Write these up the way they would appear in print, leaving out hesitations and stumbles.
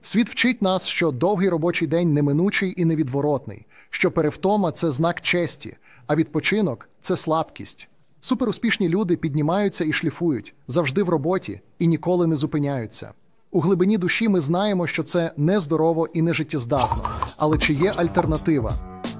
Світ вчить нас, що довгий робочий день неминучий і невідворотний, що перевтома – це знак честі, а відпочинок – це слабкість. Суперуспішні люди піднімаються і шліфують, завжди в роботі і ніколи не зупиняються. У глибині душі ми знаємо, що це нездорово і не життєздатно. Але чи є альтернатива?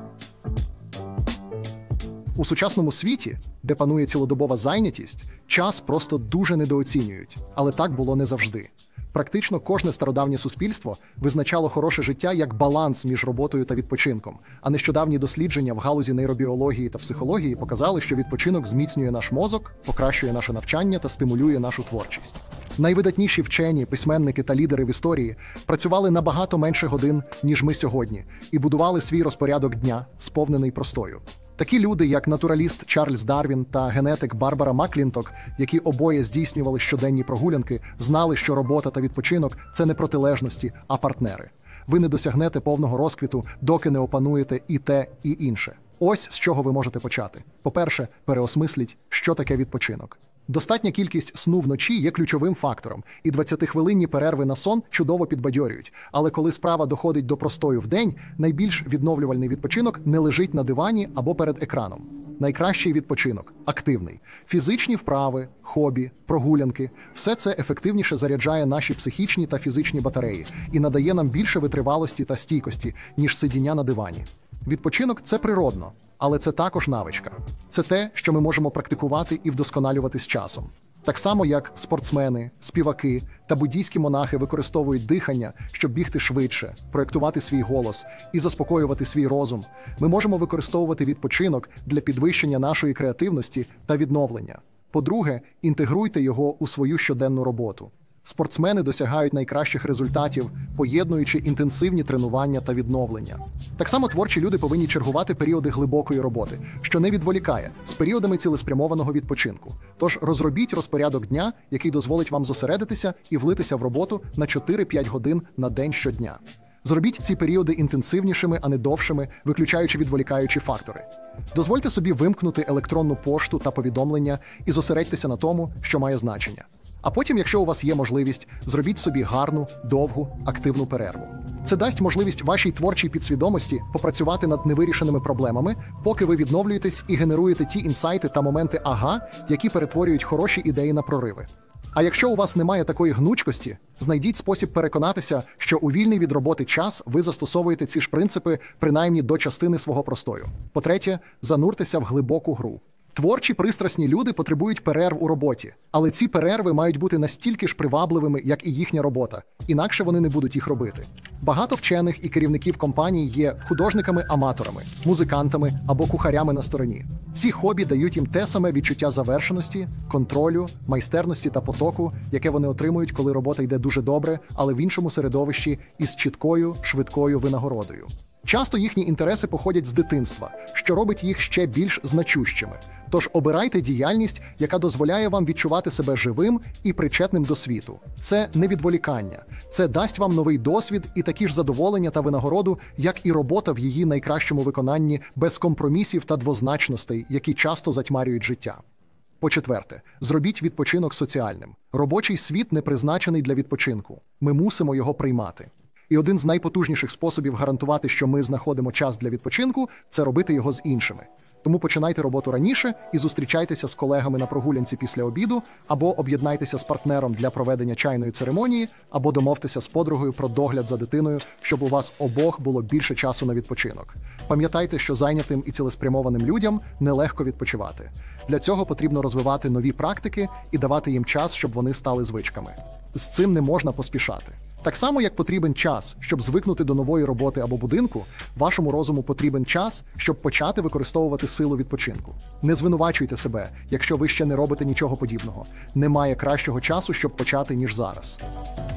У сучасному світі, де панує цілодобова зайнятість, час просто дуже недооцінюють. Але так було не завжди. Практично кожне стародавнє суспільство визначало хороше життя як баланс між роботою та відпочинком, а нещодавні дослідження в галузі нейробіології та психології показали, що відпочинок зміцнює наш мозок, покращує наше навчання та стимулює нашу творчість. Найвидатніші вчені, письменники та лідери в історії працювали набагато менше годин, ніж ми сьогодні, і будували свій розпорядок дня, сповнений простою. Такі люди, як натураліст Чарльз Дарвін та генетик Барбара Маклінток, які обоє здійснювали щоденні прогулянки, знали, що робота та відпочинок – це не протилежності, а партнери. Ви не досягнете повного розквіту, доки не опануєте і те, і інше. Ось з чого ви можете почати. По-перше, переосмисліть, що таке відпочинок. Достатня кількість сну вночі є ключовим фактором, і 20-хвилинні перерви на сон чудово підбадьорюють. Але коли справа доходить до простою вдень, найбільш відновлювальний відпочинок не лежить на дивані або перед екраном. Найкращий відпочинок – активний. Фізичні вправи, хобі, прогулянки – все це ефективніше заряджає наші психічні та фізичні батареї і надає нам більше витривалості та стійкості, ніж сидіння на дивані. Відпочинок – це природно, але це також навичка. Це те, що ми можемо практикувати і вдосконалювати з часом. Так само, як спортсмени, співаки та буддійські монахи використовують дихання, щоб бігти швидше, проєктувати свій голос і заспокоювати свій розум, ми можемо використовувати відпочинок для підвищення нашої креативності та відновлення. По-друге, інтегруйте його у свою щоденну роботу. Спортсмени досягають найкращих результатів, поєднуючи інтенсивні тренування та відновлення. Так само творчі люди повинні чергувати періоди глибокої роботи, що не відволікає, з періодами цілеспрямованого відпочинку. Тож розробіть розпорядок дня, який дозволить вам зосередитися і влитися в роботу на 4-5 годин на день щодня. Зробіть ці періоди інтенсивнішими, а не довшими, виключаючи відволікаючі фактори. Дозвольте собі вимкнути електронну пошту та повідомлення і зосередьтеся на тому, що має значення. А потім, якщо у вас є можливість, зробіть собі гарну, довгу, активну перерву. Це дасть можливість вашій творчій підсвідомості попрацювати над невирішеними проблемами, поки ви відновлюєтесь і генеруєте ті інсайти та моменти «ага», які перетворюють хороші ідеї на прориви. А якщо у вас немає такої гнучкості, знайдіть спосіб переконатися, що у вільний від роботи час ви застосовуєте ці ж принципи принаймні до частини свого простою. По-третє, зануртеся в глибоку гру. Творчі, пристрасні люди потребують перерв у роботі, але ці перерви мають бути настільки ж привабливими, як і їхня робота, інакше вони не будуть їх робити. Багато вчених і керівників компаній є художниками-аматорами, музикантами або кухарями на стороні. Ці хобі дають їм те саме відчуття завершеності, контролю, майстерності та потоку, яке вони отримують, коли робота йде дуже добре, але в іншому середовищі із чіткою, швидкою винагородою. Часто їхні інтереси походять з дитинства, що робить їх ще більш значущими. Тож обирайте діяльність, яка дозволяє вам відчувати себе живим і причетним до світу. Це не відволікання. Це дасть вам новий досвід і такі ж задоволення та винагороду, як і робота в її найкращому виконанні, без компромісів та двозначностей, які часто затьмарюють життя. По-четверте, зробіть відпочинок соціальним. Робочий світ не призначений для відпочинку. Ми мусимо його приймати. І один з найпотужніших способів гарантувати, що ми знаходимо час для відпочинку – це робити його з іншими. Тому починайте роботу раніше і зустрічайтеся з колегами на прогулянці після обіду, або об'єднайтеся з партнером для проведення чайної церемонії, або домовтеся з подругою про догляд за дитиною, щоб у вас обох було більше часу на відпочинок. Пам'ятайте, що зайнятим і цілеспрямованим людям нелегко відпочивати. Для цього потрібно розвивати нові практики і давати їм час, щоб вони стали звичками. З цим не можна поспішати. Так само, як потрібен час, щоб звикнути до нової роботи або будинку, вашому розуму потрібен час, щоб почати використовувати силу відпочинку. Не звинувачуйте себе, якщо ви ще не робите нічого подібного. Немає кращого часу, щоб почати, ніж зараз.